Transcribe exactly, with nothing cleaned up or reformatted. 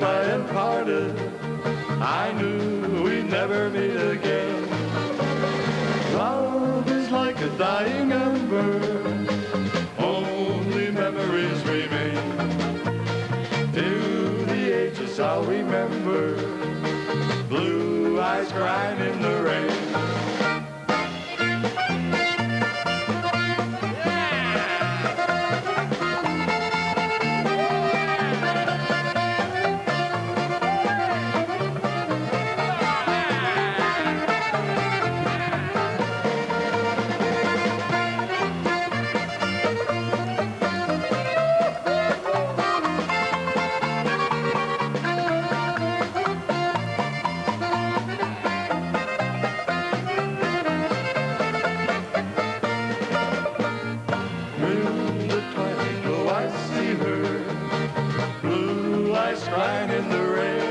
goodbye and parted, I knew we'd never meet again. Love is like a dying ember, only memories remain. To the ages I'll remember, blue eyes crying in the rain. Crying in the rain.